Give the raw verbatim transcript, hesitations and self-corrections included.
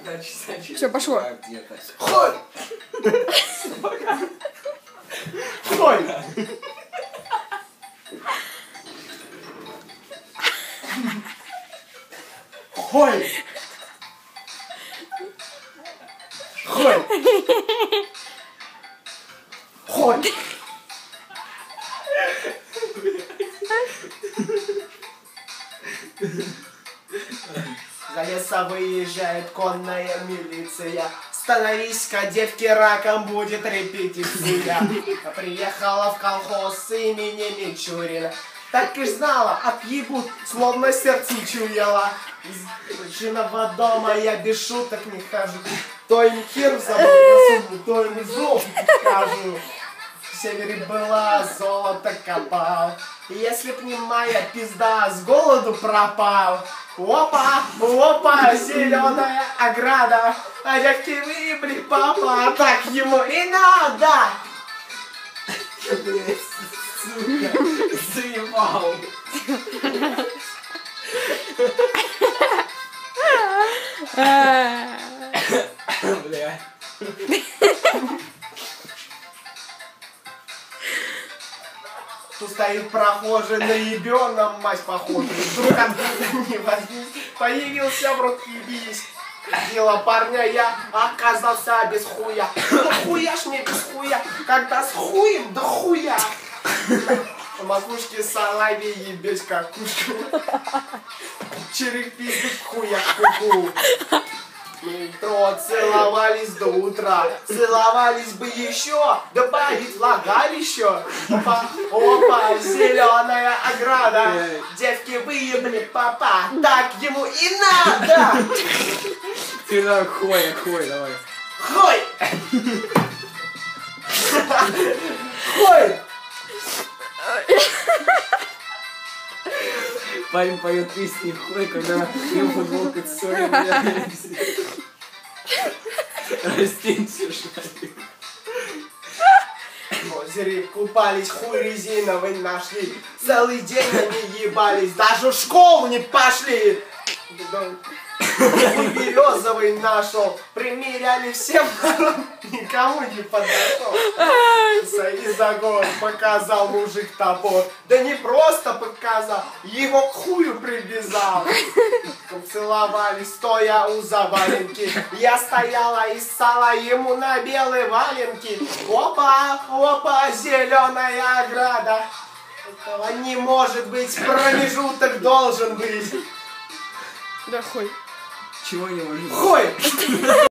Все, пошло. Хой! Хой! Хой! Хой! Хой! За леса выезжает конная милиция. Становись-ка, девки, раком будет репетиция. Приехала в колхоз имени Мичурина. Так и знала, отъебут, словно сердцем чуяла. Из женого дома я без шуток не хожу. То им хер забыл, то им зуб скажу. В севере была, золото копал. Если б не моя пизда, с голоду пропал. Опа, опа, зеленая ограда. А девки выбли папа, так ему и надо. Сука, заебал. Бля. Тут стоит прохожий, на ебеном мать похожий. Вдруг откуда не возьмись, появился в руки бись. Дело парня я оказался без хуя. Ну хуя ж мне без хуя, когда с хуем да хуя. В макушке соловей ебись какушку. Чирик пиздит хуя куку. Метро целовались до утра, целовались бы еще, добавить влагалище. Опа, опа, зеленая ограда, девки выебли папа, так ему и надо. Ты давай, хой, хой, давай. Хой! Хой! Парень поет песни хуй, когда ему футболка цоя, растенься шарик. В озере купались, хуй резиновый нашли. Целый день они ебались, даже в школу не пошли. Хуй березовый нашел, примеряли всем, никому не подошел. За год показал мужик топор, да не просто показал, его к хую привязал. Целовались, стоя у заваленки, я стояла и ссала ему на белые валенки. Опа, опа, зеленая ограда. Этого не может быть, промежуток должен быть. Да хуй. Чего не может? Хуй!